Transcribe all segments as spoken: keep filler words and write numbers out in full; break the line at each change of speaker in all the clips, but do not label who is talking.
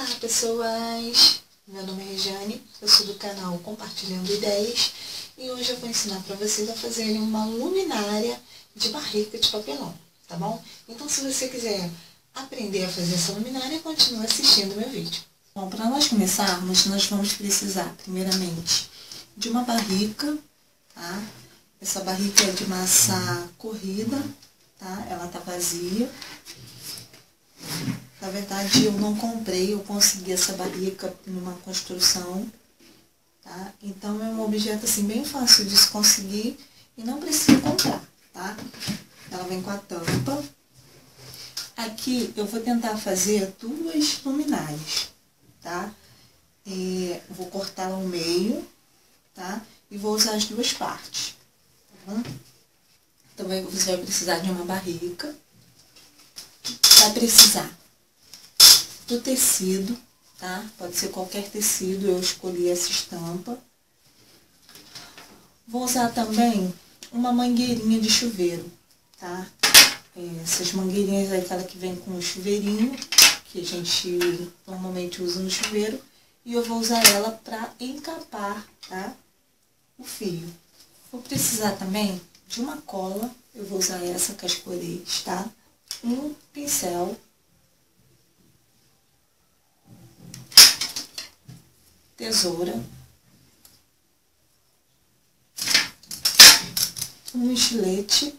Olá pessoas, meu nome é Regiane, eu sou do canal Compartilhando Ideias e hoje eu vou ensinar para vocês a fazerem uma luminária de barrica de papelão, tá bom? Então se você quiser aprender a fazer essa luminária, continue assistindo meu vídeo. Bom, para nós começarmos, nós vamos precisar primeiramente de uma barrica, tá? Essa barrica é de massa corrida, tá? Ela tá vazia. Na verdade, eu não comprei, eu consegui essa barrica numa construção, tá? Então, é um objeto, assim, bem fácil de se conseguir e não precisa comprar, tá? Ela vem com a tampa. Aqui, eu vou tentar fazer duas luminárias, tá? É, vou cortar ao meio, tá? E vou usar as duas partes, tá bom? Então, você vai precisar de uma barrica. Vai precisar do tecido, tá? Pode ser qualquer tecido, eu escolhi essa estampa. Vou usar também uma mangueirinha de chuveiro, tá? É, essas mangueirinhas é aquela que vem com o chuveirinho, que a gente normalmente usa no chuveiro. E eu vou usar ela para encapar, tá? O fio. Vou precisar também de uma cola, eu vou usar essa cascorês, tá? Um pincel, tesoura, um estilete,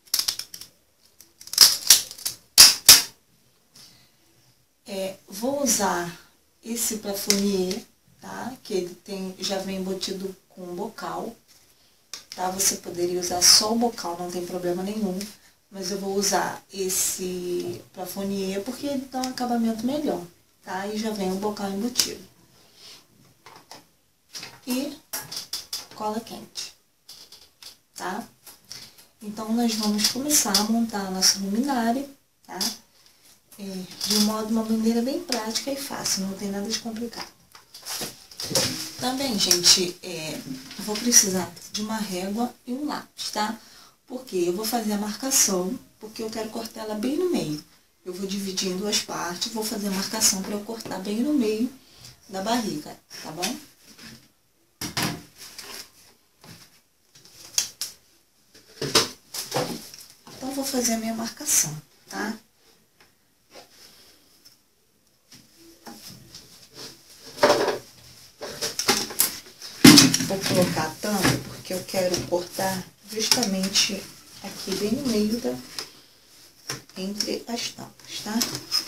é, vou usar esse plafonier, tá? Que ele tem, já vem embutido com um bocal, tá? Você poderia usar só o bocal, não tem problema nenhum. Mas eu vou usar esse plafonier porque ele dá um acabamento melhor, tá? E já vem o bocal embutido. E cola quente, tá? Então, nós vamos começar a montar a nossa luminária, tá? É, de um modo, uma maneira bem prática e fácil, não tem nada de complicado. Também, gente, é, vou precisar de uma régua e um lápis, tá? Porque eu vou fazer a marcação, porque eu quero cortar ela bem no meio. Eu vou dividir em duas partes, vou fazer a marcação para eu cortar bem no meio da barriga, tá bom? Então, vou fazer a minha marcação, tá? Vou colocar a tampa, porque eu quero cortar justamente aqui bem no meio da, entre as tampas, tá?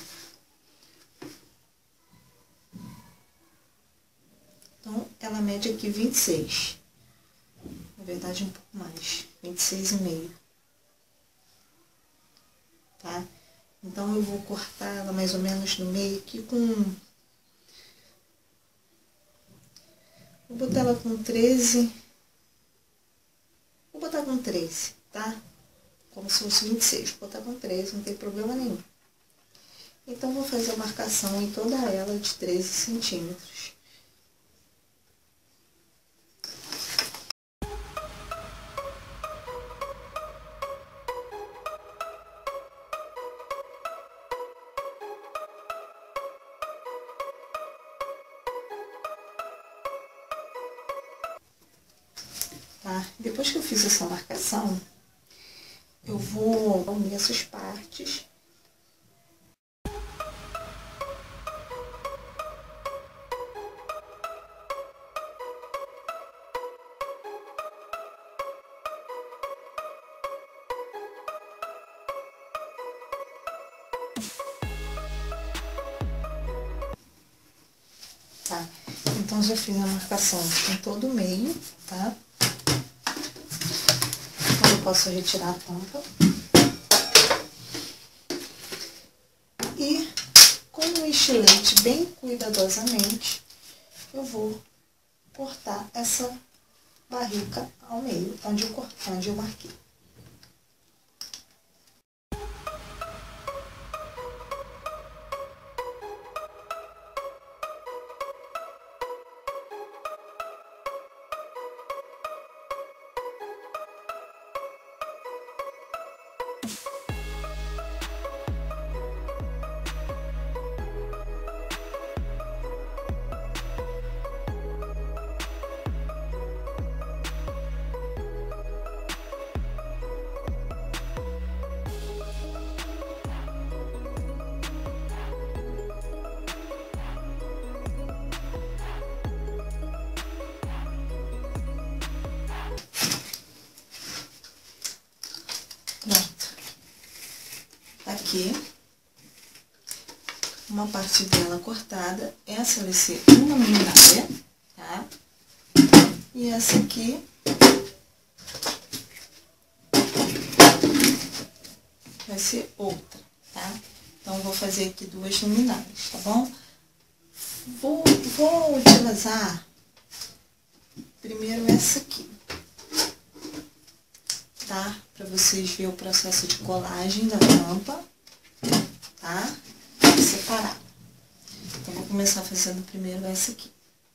Então, ela mede aqui vinte e seis. Na verdade, um pouco mais. vinte e seis e meio. Tá? Então, eu vou cortar ela mais ou menos no meio aqui com... Vou botar ela com treze... Vou botar com treze, tá? Como se fosse vinte e seis. Vou botar com treze, não tem problema nenhum. Então, vou fazer a marcação em toda ela de treze centímetros. Tá? Depois que eu fiz essa marcação, eu vou unir essas partes. Tá? Então, já fiz a marcação em todo o meio, tá? Eu posso retirar a tampa. E com o estilete bem cuidadosamente, eu vou cortar essa barrica ao meio, onde eu, onde eu marquei. Pronto. Tá aqui uma parte dela cortada. Essa vai ser uma luminária, tá? E essa aqui vai ser outra, tá? Então, eu vou fazer aqui duas luminárias, tá bom? Vou, vou utilizar primeiro essa aqui, tá? Pra vocês verem o processo de colagem da tampa, tá? Separar. Então, vou começar fazendo primeiro essa aqui.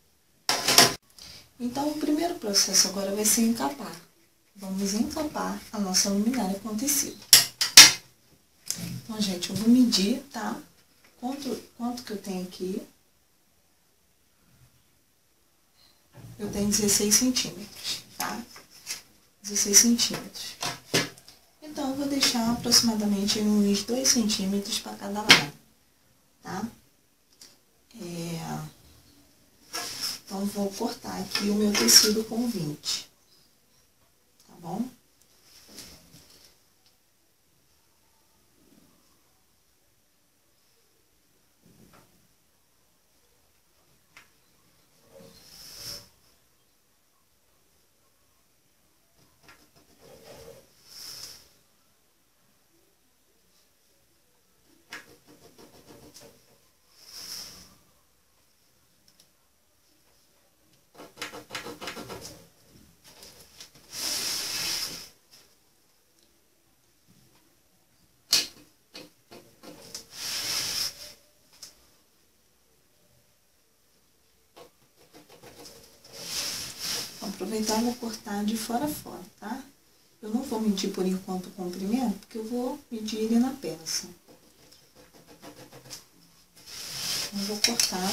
Então, o primeiro processo agora vai ser encapar. Vamos encapar a nossa luminária com tecido. Então, gente, eu vou medir, tá? Quanto, quanto que eu tenho aqui? Eu tenho dezesseis centímetros, tá? dezesseis centímetros. Então, eu vou deixar aproximadamente uns dois centímetros para cada lado, tá? É... Então, vou cortar aqui o meu tecido com vinte, tá bom? Aproveitar e vou cortar de fora a fora, tá? Eu não vou medir por enquanto o comprimento, porque eu vou medir ele na peça. Eu vou cortar.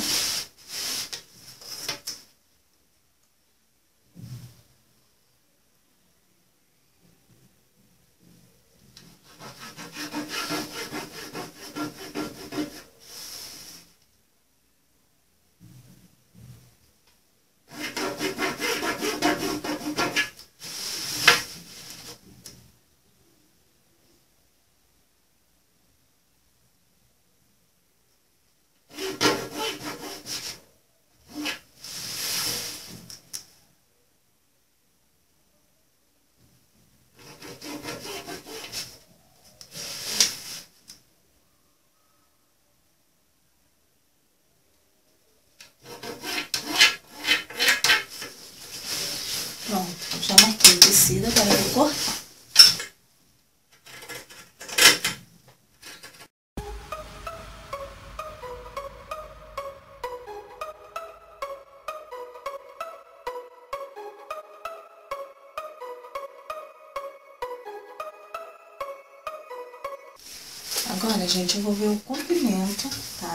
Pronto, já marquei o tecido, agora eu vou cortar. Agora, gente, eu vou ver o comprimento, tá?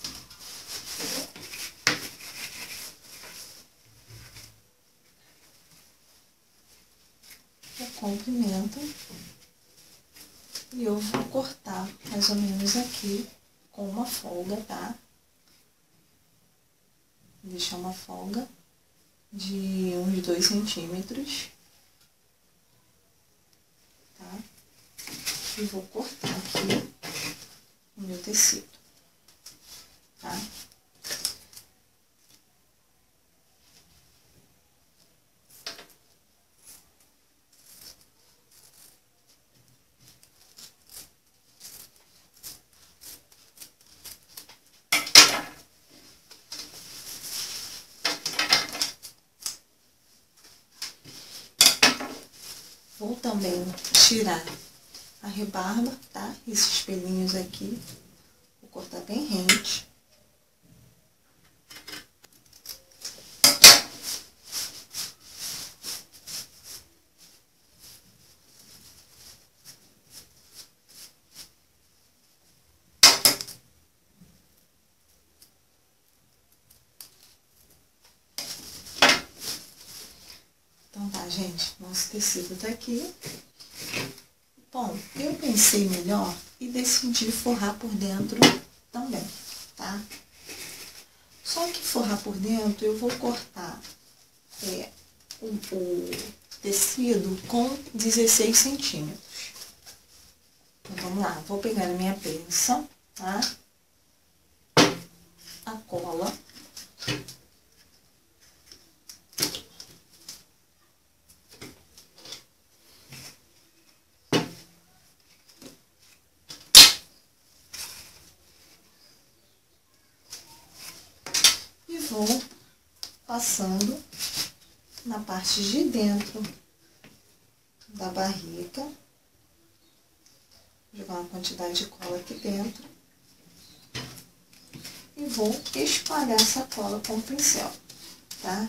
O comprimento. E eu vou cortar mais ou menos aqui com uma folga, tá? Vou deixar uma folga de uns dois centímetros, tá? E vou cortar aqui o meu tecido, tá? Vou também tirar a rebarba, tá? Esses pelinhos aqui. Vou cortar bem rente. Então tá, gente, nosso tecido tá aqui. Bom, eu pensei melhor e decidi forrar por dentro também, tá? Só que forrar por dentro, eu vou cortar é, o, o tecido com dezesseis centímetros, Então, vamos lá. Vou pegar a minha peça, tá? A cola. E vou passando na parte de dentro da barriga. Vou jogar uma quantidade de cola aqui dentro. E vou espalhar essa cola com o pincel, tá?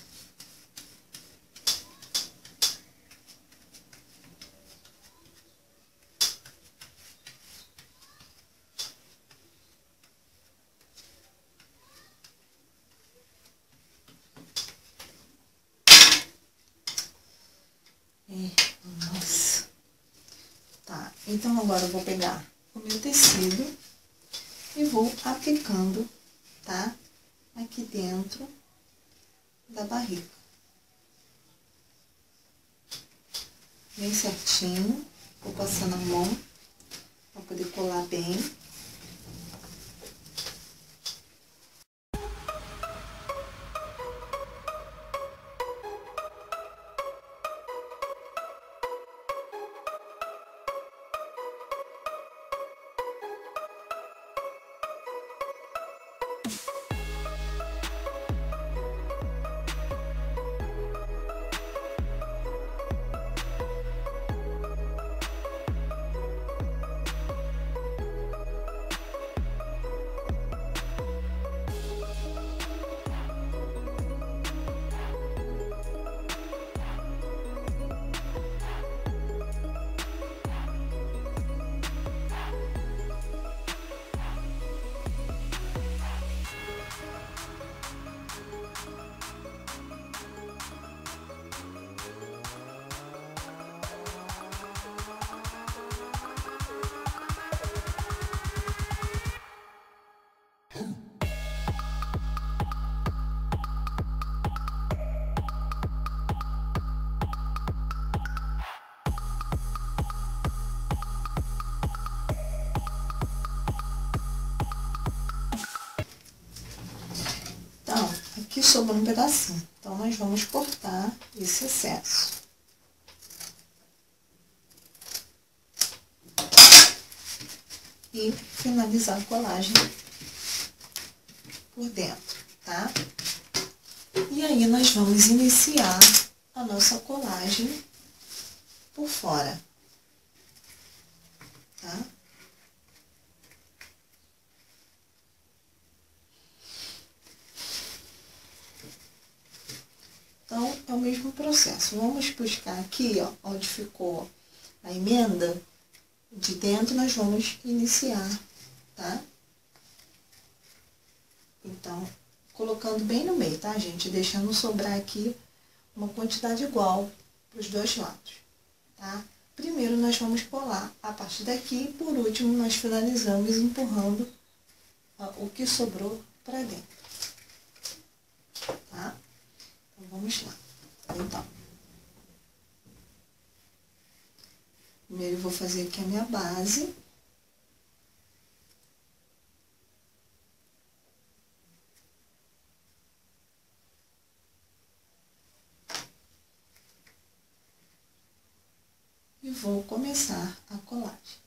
Nossa. Tá, então agora eu vou pegar o meu tecido e vou aplicando, tá? Aqui dentro da barriga. Bem certinho. Vou passando a mão pra poder colar bem. Então, aqui sobrou um pedacinho. Então, nós vamos cortar esse excesso. E finalizar a colagem por dentro, tá? E aí, nós vamos iniciar a nossa colagem por fora, tá? Então, é o mesmo processo. Vamos buscar aqui, ó, onde ficou a emenda, de dentro nós vamos iniciar, tá? Então, colocando bem no meio, tá, gente? Deixando sobrar aqui uma quantidade igual para os dois lados, tá? Primeiro, nós vamos colar a parte daqui e, por último, nós finalizamos empurrando ó, o que sobrou para dentro, tá? Então, vamos lá. Então, primeiro eu vou fazer aqui a minha base. E vou começar a colagem.